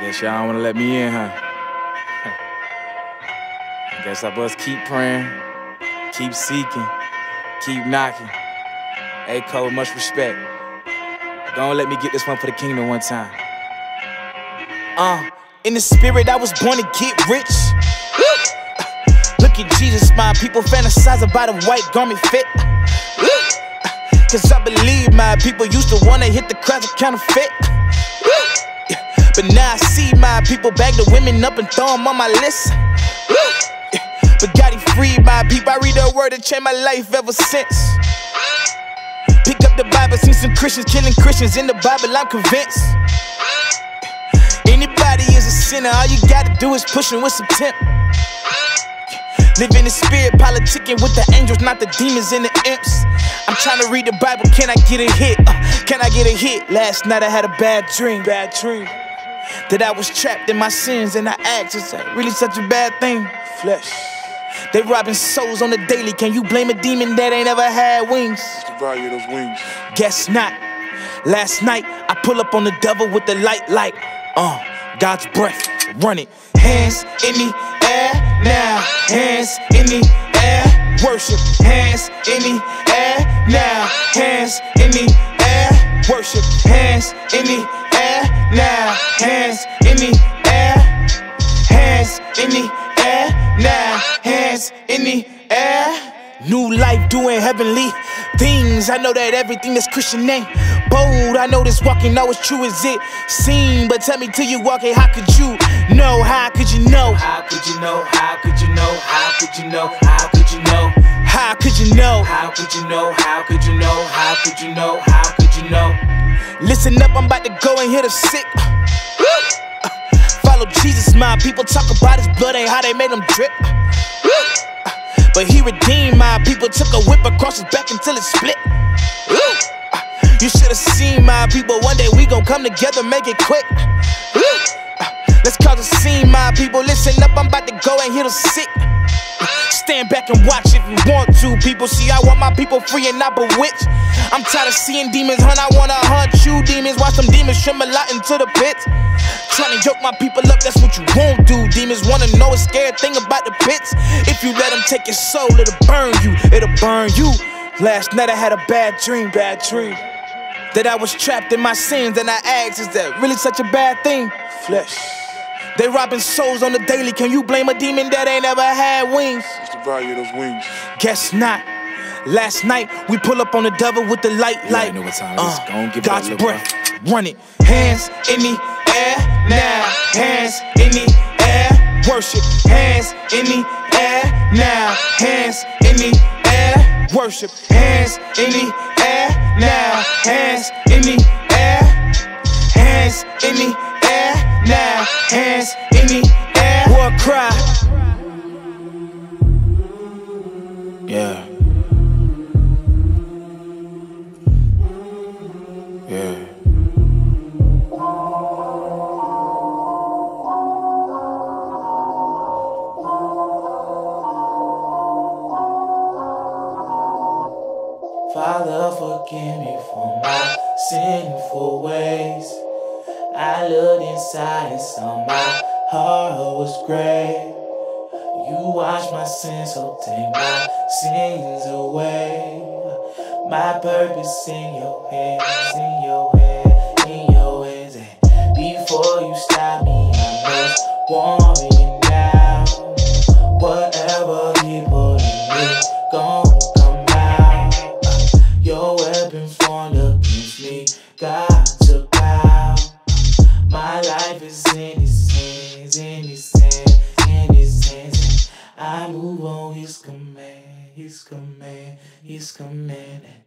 Guess y'all don't wanna let me in, huh? I guess I must keep praying, keep seeking, keep knocking. Hey, Cole, much respect. Don't let me get this one for the kingdom one time. In the spirit, I was born to get rich. Look at Jesus, my people fantasize about a white garment fit. Cause I believe my people used to wanna hit the crowds of counterfeit. But now I see my people bag the women up and throw them on my list. But God, he freed my people. I read the word and changed my life ever since. Pick up the Bible, seen some Christians killing Christians in the Bible, I'm convinced. Anybody is a sinner, all you gotta do is push him with some temp. Live in the spirit, politicking with the angels, not the demons and the imps. I'm trying to read the Bible, can I get a hit? Can I get a hit? Last night I had a bad dream. That I was trapped in my sins and I asked, is that really such a bad thing? Flesh. They robbing souls on the daily, can you blame a demon that ain't ever had wings? What's the value of those wings? Guess not. Last night I pull up on the devil with the light like, God's breath, run it. Hands in the air now, hands in the air, worship. Hands in the air now, hands in the air, worship. Hands in the air now, hands in the air, hands in the air now, hands in the air. New life doing heavenly things. I know that everything that's Christian ain't bold. I know this walking always true as it seemed. But tell me till you walk it, how could you know? How could you know? How could you know? How could you know? How could you know? How could you know? How could you know? How could you know? How could you know? How could you know? How could you know? Listen up, I'm about to go and hit a sick. Follow Jesus, my people talk about his blood ain't how they made him drip. But he redeemed my people, took a whip across his back until it split. You should've seen my people, one day we gon' come together, make it quick. Let's cause a scene, my people, listen up, I'm about to go and hit a sick. Stand back and watch if you want to, people. See, I want my people free and not bewitched. I'm tired of seeing demons hunt, I wanna hunt you demons. Watch them demons tremble out into the pit. Trying to yoke my people up, that's what you won't do. Demons wanna know a scared thing about the pits. If you let them take your soul, it'll burn you, it'll burn you. Last night I had a bad dream. That I was trapped in my sins and I asked, is that really such a bad thing? Flesh. They robbing souls on the daily, can you blame a demon that ain't ever had wings? What's the value of those wings? Guess not. Last night we pull up on the devil with the light. You know what time it is. Go on, give it God's a breath, run it. Hands in the air now, hands in the air, worship. Hands in the air now, hands in the air, worship. Hands in the air now, hands in the air, hands in the air now, hands in the air. War cry. Yeah. Father, forgive me for my sinful ways. I looked inside and saw my heart was gray. You washed my sins, so take my sins away. My purpose in your hands, in your hands, in your hands. And before you stop me, I must warn you now. Whatever you put in me, gon' come out. Your weapon formed against me, God took out. My life is in his hands, in his hands, in his hands. I move on his command, his command, his command.